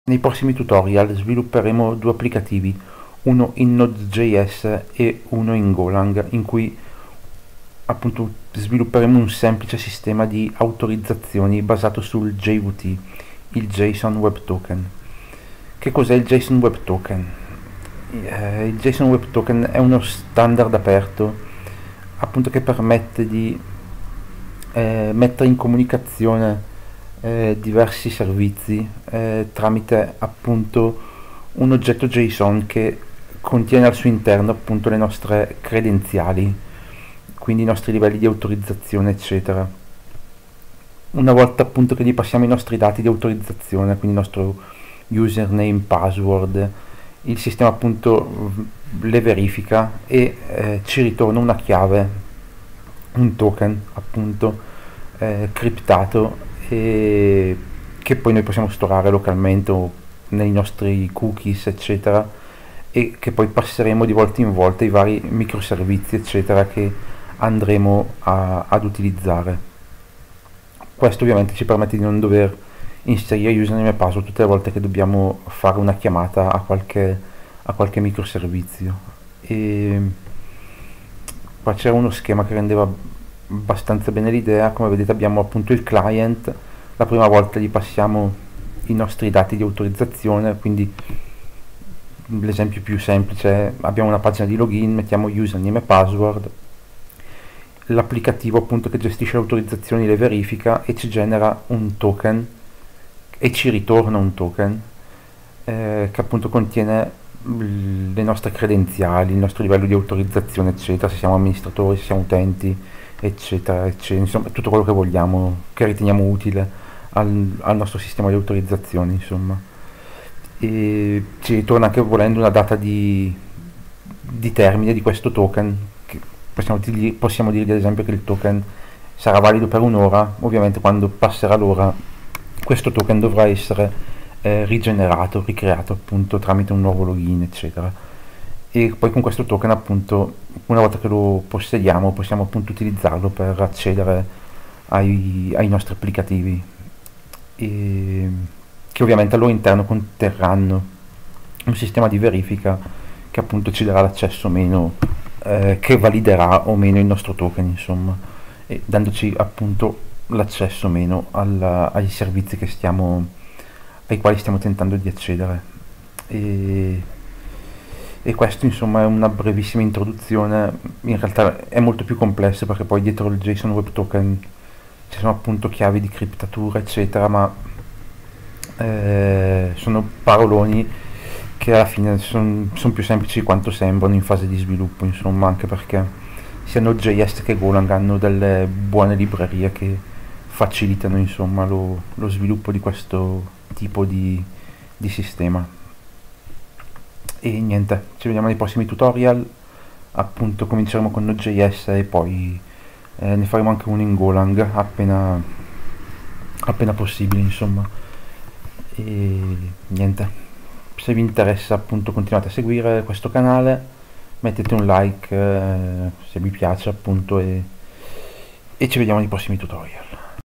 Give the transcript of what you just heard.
Nei prossimi tutorial svilupperemo due applicativi, uno in Node.js e uno in Golang, in cui appunto svilupperemo un semplice sistema di autorizzazioni basato sul JWT, il JSON Web Token. Che cos'è il JSON Web Token? Il JSON Web Token è uno standard aperto appunto che permette di mettere in comunicazione diversi servizi tramite appunto un oggetto JSON che contiene al suo interno appunto le nostre credenziali, quindi i nostri livelli di autorizzazione eccetera. Una volta appunto che gli passiamo i nostri dati di autorizzazione, quindi il nostro username, password, il sistema appunto le verifica e ci ritorna una chiave, un token appunto criptato, e che poi noi possiamo storare localmente o nei nostri cookies eccetera, e che poi passeremo di volta in volta ai vari microservizi eccetera che andremo ad utilizzare. Questo ovviamente ci permette di non dover inserire username e password tutte le volte che dobbiamo fare una chiamata a qualche microservizio. E qua c'era uno schema che rendeva abbastanza bene l'idea. Come vedete abbiamo appunto il client, la prima volta gli passiamo i nostri dati di autorizzazione, quindi l'esempio più semplice è abbiamo una pagina di login, mettiamo username e password, l'applicativo appunto che gestisce le autorizzazioni le verifica e ci genera un token e ci ritorna un token che appunto contiene le nostre credenziali, il nostro livello di autorizzazione eccetera, se siamo amministratori, se siamo utenti eccetera eccetera, insomma tutto quello che vogliamo, che riteniamo utile al nostro sistema di autorizzazione insomma. E ci ritorna anche volendo una data di termine di questo token, che possiamo dirgli ad esempio che il token sarà valido per un'ora. Ovviamente quando passerà l'ora questo token dovrà essere rigenerato, ricreato appunto tramite un nuovo login eccetera, e poi con questo token appunto una volta che lo possediamo possiamo appunto utilizzarlo per accedere ai nostri applicativi, e che ovviamente al loro interno conterranno un sistema di verifica che appunto ci darà l'accesso o meno, che validerà o meno il nostro token insomma, e dandoci appunto l'accesso o meno ai servizi ai quali stiamo tentando di accedere. E questo insomma è una brevissima introduzione. In realtà è molto più complesso perché poi dietro il JSON Web Token ci sono appunto chiavi di criptatura eccetera, ma sono paroloni che alla fine sono più semplici di quanto sembrano in fase di sviluppo insomma, anche perché sia Node.js che Golang hanno delle buone librerie che facilitano insomma lo sviluppo di questo tipo di sistema. E niente, ci vediamo nei prossimi tutorial. Appunto cominceremo con Node.js e poi ne faremo anche uno in Golang appena possibile insomma. E niente, se vi interessa appunto continuate a seguire questo canale, mettete un like se vi piace appunto, e ci vediamo nei prossimi tutorial.